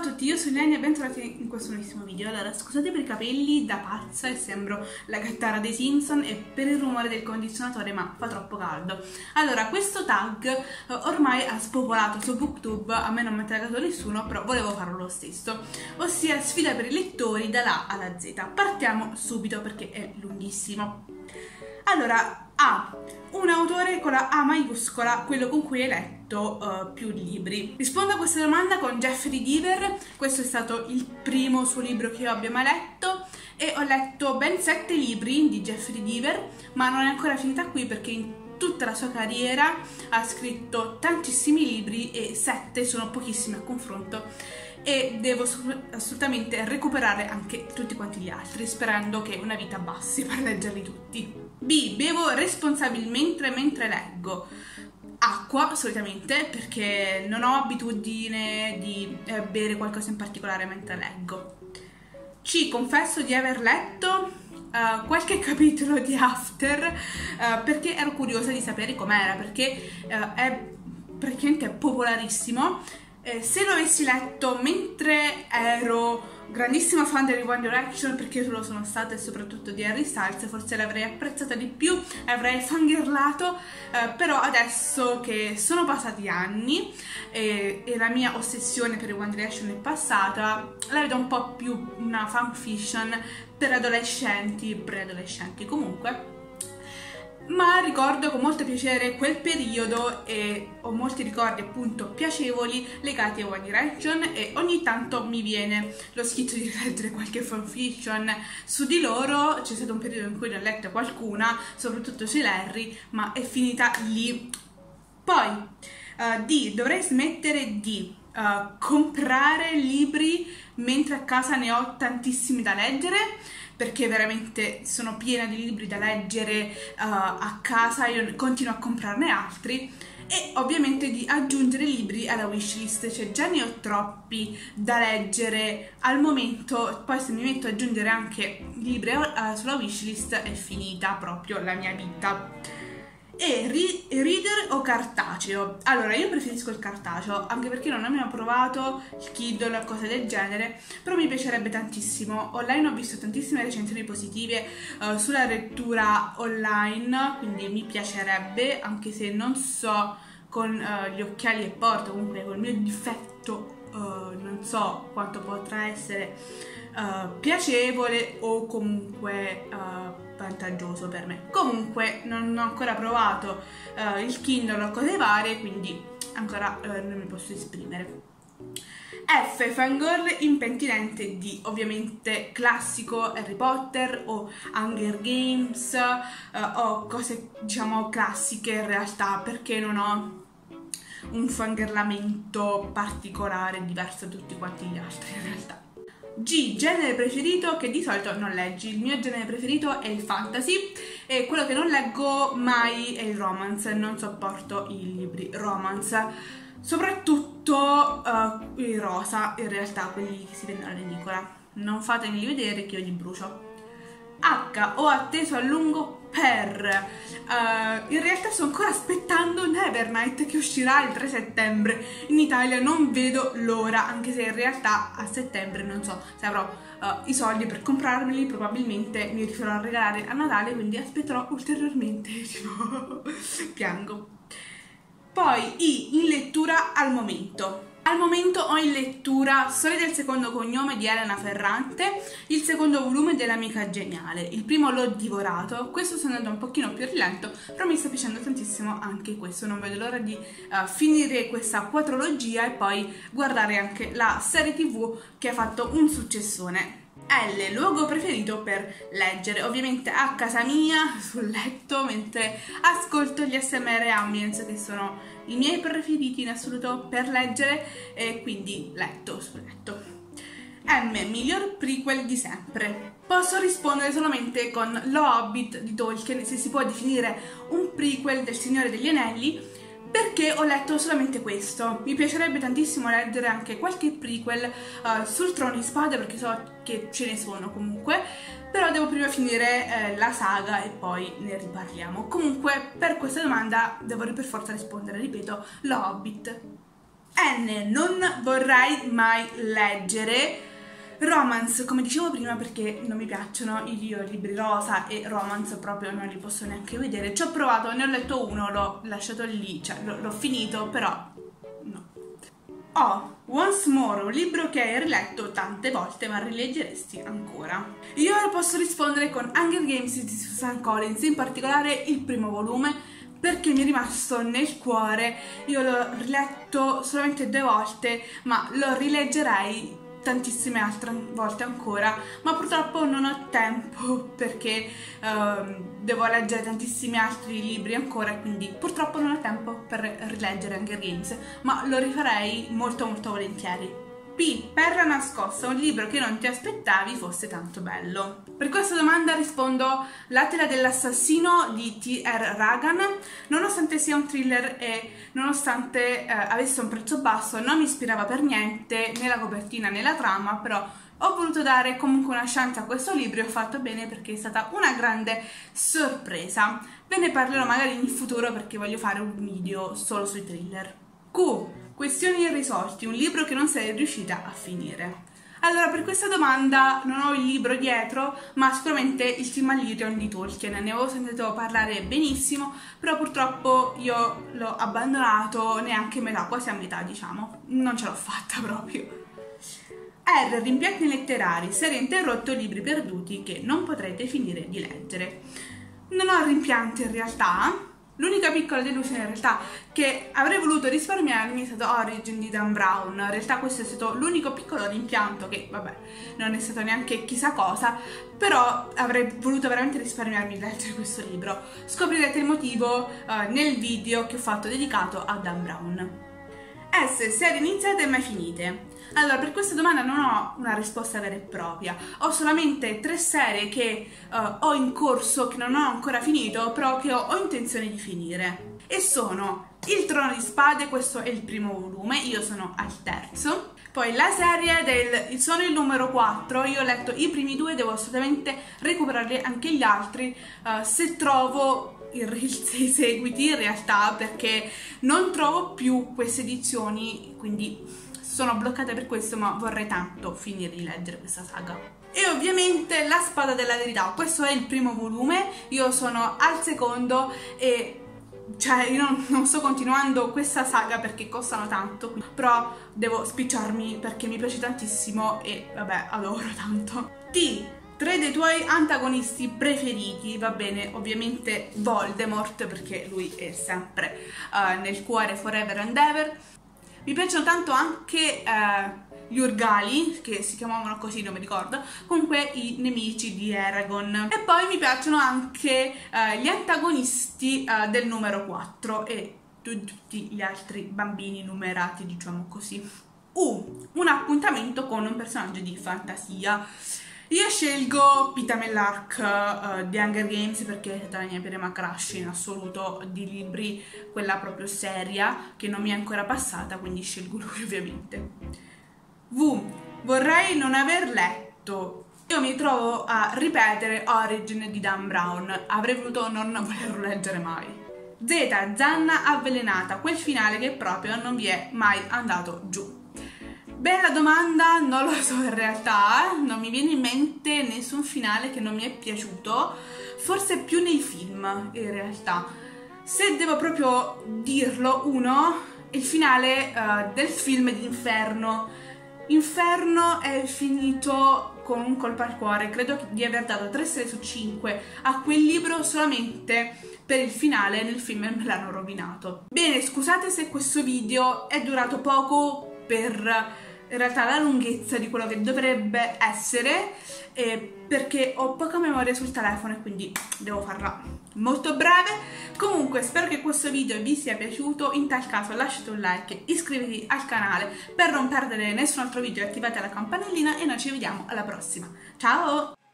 tutti, io sono Ilenia e bentrovati in questo nuovissimo video. Allora, scusate per i capelli da pazza e sembro la gattara dei Simpson e per il rumore del condizionatore, ma fa troppo caldo. Allora, questo tag ormai ha spopolato su Booktube, a me non mi ha tagato nessuno, però volevo farlo lo stesso, ossia sfida per i lettori dalla A alla Z. Partiamo subito perché è lunghissimo. Allora, A. Un autore con la A maiuscola, quello con cui hai letto più libri. Rispondo a questa domanda con Jeffrey Deaver. Questo è stato il primo suo libro che io abbia mai letto e ho letto ben 7 libri di Jeffrey Deaver, ma non è ancora finita qui perché in tutta la sua carriera ha scritto tantissimi libri e 7 sono pochissimi a confronto e devo assolutamente recuperare anche tutti quanti gli altri, sperando che una vita bassi per leggerli tutti. B. Bevo responsabilmente mentre leggo. Acqua, solitamente, perché non ho abitudine di bere qualcosa in particolare mentre leggo. C. Confesso di aver letto qualche capitolo di After perché ero curiosa di sapere com'era, perché è praticamente popolarissimo. Se lo avessi letto mentre ero grandissima fan di One Direction, perché io lo sono stata, e soprattutto di Harry Styles, forse l'avrei apprezzata di più, avrei fangirlato, però adesso che sono passati anni e la mia ossessione per One Direction è passata, la vedo un po' più una fanfiction per adolescenti, preadolescenti comunque. Ma ricordo con molto piacere quel periodo e ho molti ricordi appunto piacevoli legati a One Direction e ogni tanto mi viene lo schizzo di leggere qualche fanfiction su di loro. C'è stato un periodo in cui ne ho letto qualcuna, soprattutto su Larry, ma è finita lì. Poi D. Dovrei smettere di comprare libri mentre a casa ne ho tantissimi da leggere, perché veramente sono piena di libri da leggere a casa, io continuo a comprarne altri, e ovviamente di aggiungere libri alla wishlist, cioè già ne ho troppi da leggere al momento, poi se mi metto ad aggiungere anche libri sulla wishlist è finita proprio la mia vita. E reader o cartaceo? Allora, io preferisco il cartaceo, anche perché non ho mai provato il Kindle o cose del genere, però mi piacerebbe tantissimo. Online ho visto tantissime recensioni positive sulla lettura online, quindi mi piacerebbe, anche se non so con gli occhiali che porto, comunque col mio difetto, non so quanto potrà essere piacevole o comunque vantaggioso per me. Comunque non ho ancora provato il Kindle o cose varie, quindi ancora non mi posso esprimere. F. Fangirl impentinente di ovviamente classico Harry Potter o Hunger Games o cose diciamo classiche in realtà, perché non ho un fangirlamento particolare diverso da tutti quanti gli altri in realtà. G. Genere preferito che di solito non leggi. Il mio genere preferito è il fantasy e quello che non leggo mai è il romance, non sopporto i libri romance, soprattutto i rosa, in realtà quelli che si vendono all'edicola. Non fatemi vedere che io li brucio. H. Ho atteso a lungo per in realtà sto ancora aspettando Nevernight che uscirà il 3 settembre in Italia, non vedo l'ora, anche se in realtà a settembre non so se avrò i soldi per comprarmeli, probabilmente mi rifarò a regalare a Natale, quindi aspetterò ulteriormente. Tipo, piango. Poi I. In lettura al momento. Al momento ho in lettura Storia del secondo cognome di Elena Ferrante, il secondo volume dell'Amica Geniale. Il primo l'ho divorato, questo sto andando un pochino più rilento, però mi sta piacendo tantissimo anche questo. Non vedo l'ora di finire questa quadrologia e poi guardare anche la serie TV che ha fatto un successone. L. Luogo preferito per leggere, ovviamente a casa mia, sul letto, mentre ascolto gli ASMR Ambience, che sono i miei preferiti in assoluto per leggere, e quindi letto, sul letto. M. Miglior prequel di sempre. Posso rispondere solamente con Lo Hobbit di Tolkien, se si può definire un prequel del Signore degli Anelli, perché ho letto solamente questo. Mi piacerebbe tantissimo leggere anche qualche prequel sul Trono di Spade, perché so che ce ne sono comunque, però devo prima finire la saga e poi ne riparliamo. Comunque per questa domanda devo per forza rispondere, ripeto, Lo Hobbit. N. Non vorrei mai leggere romance, come dicevo prima, perché non mi piacciono i libri rosa e romance proprio non li posso neanche vedere. Ci ho provato, ne ho letto uno, l'ho lasciato lì, cioè l'ho finito, però no. O. Once More, un libro che hai riletto tante volte ma rileggeresti ancora. Io posso rispondere con Hunger Games di Susan Collins, in particolare il primo volume, perché mi è rimasto nel cuore. Io l'ho riletto solamente 2 volte, ma lo rileggerei tantissime altre volte ancora, ma purtroppo non ho tempo perché devo leggere tantissimi altri libri ancora, quindi purtroppo non ho tempo per rileggere Hunger Games, ma lo rifarei molto molto volentieri. P. Perla nascosta, un libro che non ti aspettavi fosse tanto bello. Per questa domanda rispondo La tela dell'assassino di T.R. Ragan. Nonostante sia un thriller e nonostante avesse un prezzo basso, non mi ispirava per niente né la copertina né la trama, però ho voluto dare comunque una chance a questo libro e ho fatto bene perché è stata una grande sorpresa. Ve ne parlerò magari in futuro perché voglio fare un video solo sui thriller. Q. Questioni irrisolti, un libro che non sei riuscita a finire. Allora, per questa domanda non ho il libro dietro, ma sicuramente il Silmarillion di Tolkien. Ne avevo sentito parlare benissimo, però purtroppo io l'ho abbandonato neanche metà, quasi a metà, diciamo. Non ce l'ho fatta proprio. R. Rimpianti letterari, serie interrotto, libri perduti che non potrete finire di leggere. Non ho rimpianti in realtà. L'unica piccola delusione in realtà che avrei voluto risparmiarmi è stato Origin di Dan Brown. In realtà questo è stato l'unico piccolo rimpianto che, vabbè, non è stato neanche chissà cosa, però avrei voluto veramente risparmiarmi di leggere questo libro. Scoprirete il motivo nel video che ho fatto dedicato a Dan Brown. S. Serie iniziate e mai finite. Allora, per questa domanda non ho una risposta vera e propria, ho solamente 3 serie che ho in corso, che non ho ancora finito, però che ho intenzione di finire. E sono Il Trono di Spade, questo è il primo volume, io sono al terzo. Poi la serie sono il numero 4, io ho letto i primi 2, devo assolutamente recuperare anche gli altri, se trovo i 6 seguiti in realtà, perché non trovo più queste edizioni, quindi sono bloccata per questo, ma vorrei tanto finire di leggere questa saga. E ovviamente La Spada della Verità, questo è il primo volume, io sono al secondo e cioè io non sto continuando questa saga perché costano tanto, però devo spicciarmi perché mi piace tantissimo e vabbè, adoro tanto. T. 3 dei tuoi antagonisti preferiti, va bene, ovviamente Voldemort perché lui è sempre nel cuore forever and ever. Mi piacciono tanto anche gli Urgali, che si chiamavano così, non mi ricordo, comunque i nemici di Eragon. E poi mi piacciono anche gli antagonisti del numero 4 e tutti gli altri bambini numerati, diciamo così. Un appuntamento con un personaggio di fantasia. Io scelgo Peeta Mellark di Hunger Games perché è stata la mia prima crush in assoluto di libri, quella proprio seria che non mi è ancora passata, quindi scelgo lui ovviamente. V. Vorrei non aver letto. Io mi trovo a ripetere Origin di Dan Brown, avrei voluto non volerlo leggere mai. Z. Zanna avvelenata, quel finale che proprio non vi è mai andato giù. Bella domanda, non lo so in realtà, non mi viene in mente nessun finale che non mi è piaciuto, forse più nei film in realtà. Se devo proprio dirlo, uno, il finale del film di Inferno. Inferno è finito con un colpo al cuore, credo di aver dato 3 stelle su 5 a quel libro solamente per il finale, nel film me l'hanno rovinato. Bene, scusate se questo video è durato poco per in realtà la lunghezza di quello che dovrebbe essere, perché ho poca memoria sul telefono e quindi devo farla molto breve. Comunque spero che questo video vi sia piaciuto, in tal caso lasciate un like, iscrivetevi al canale per non perdere nessun altro video e attivate la campanellina e noi ci vediamo alla prossima. Ciao!